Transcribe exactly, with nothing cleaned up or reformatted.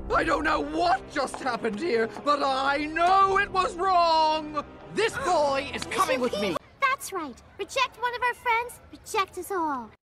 I don't know what just happened here, but I know it was wrong! This boy is coming with me! That's right. Reject one of our friends, reject us all.